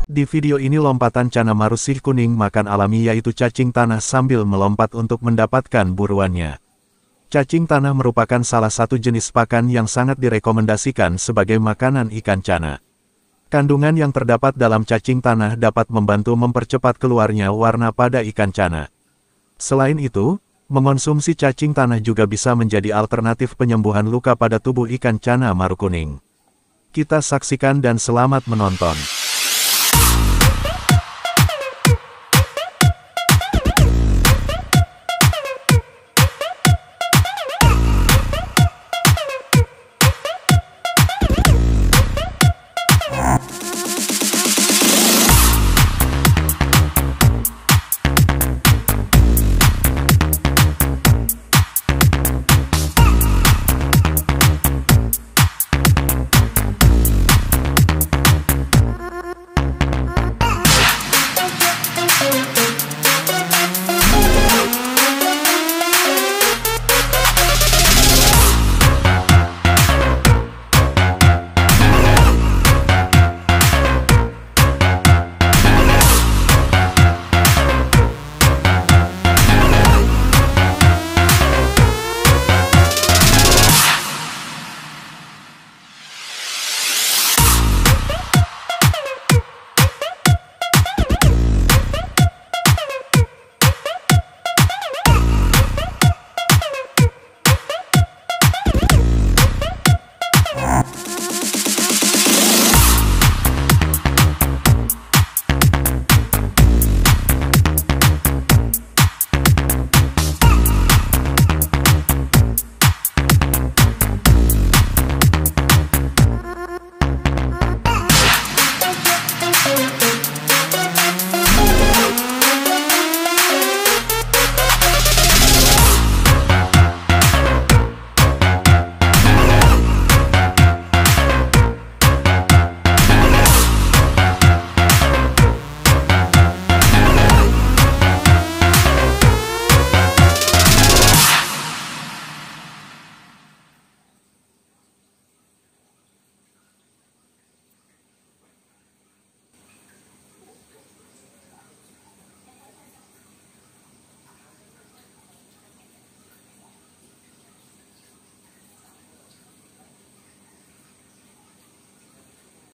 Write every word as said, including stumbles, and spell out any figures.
Di video ini lompatan cana marusih kuning makan alami yaitu cacing tanah sambil melompat untuk mendapatkan buruannya. Cacing tanah merupakan salah satu jenis pakan yang sangat direkomendasikan sebagai makanan ikan cana. Kandungan yang terdapat dalam cacing tanah dapat membantu mempercepat keluarnya warna pada ikan cana. Selain itu, mengonsumsi cacing tanah juga bisa menjadi alternatif penyembuhan luka pada tubuh ikan cana maru kuning. Kita saksikan dan selamat menonton.